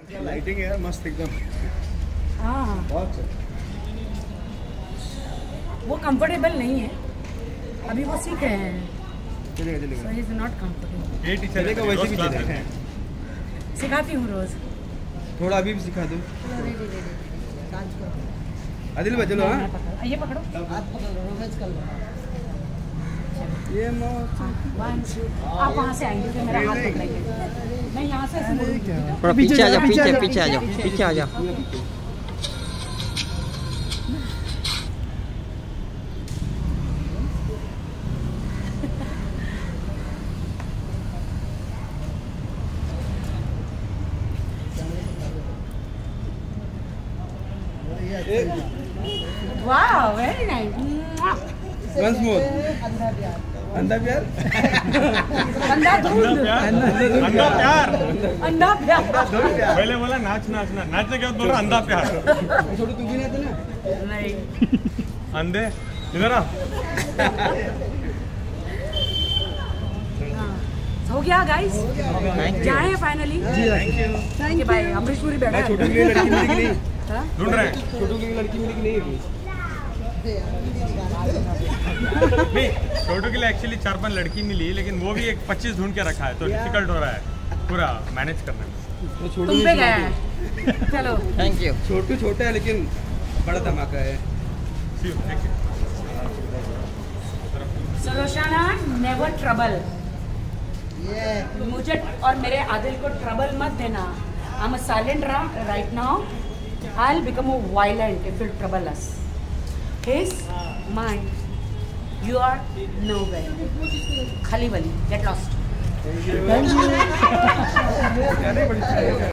Lighting है यार मस्त एकदम। हाँ बहुत वो कंफर्टेबल नहीं है, अभी वो सीख रहे हैं, चलेगा so चलेगा। he is not comfortable। ये टीचर चलेगा वैसे भी चलेगा। सिखाती हूँ रोज। थोड़ा अभी भी सिखा दो। आदिल भाई चलो। हाँ ये पकड़ो। ये मौसम आप वहाँ से आएंगे फिर मेरा हाथ पकड़ेंगे। मैं यहाँ से ऐसे मुड़ूंगी। थोड़ा पीछे आ जाओ, पीछे पीछे आ जाओ, पीछे आ जाओ। वाह वेरी नाइस। Once more. अंडा प्यार। अंडा दूध। अंधा प्यार। अंडा प्यार। पहले बोला नाच नाचना, नाचने के बाद बोल रहा अंधा प्यार। छोटू तू भी ना था ना। नहीं अंधे इधर आ। हो गया गाइस, जाए फाइनली। थैंक यू भाई। अमरीश पुरी बैठा है। छोटू के लिए लड़की मिली कि नहीं? हाँ? ढूंढ रहे हैं छोटू के लिए लड़की मिली कि नहीं? नहीं, छोटू के लिए एक्चुअली 4-5 लड़की मिली, लेकिन वो भी एक 25 ढूंढ के रखा है, तो डिफिकल्ट हो रहा है पूरा मैनेज करने में। तुम पे गया है। चलो थैंक यू। छोटू छोटा है लेकिन बड़ा धमाका है। See you, thank you. So Roshana never trouble. मुझे और मेरे आदिल को ट्रबल मत देना। I am silent right now. I will become violent if you trouble us. His mind you are no way. खाली बली गेट लॉस्ट।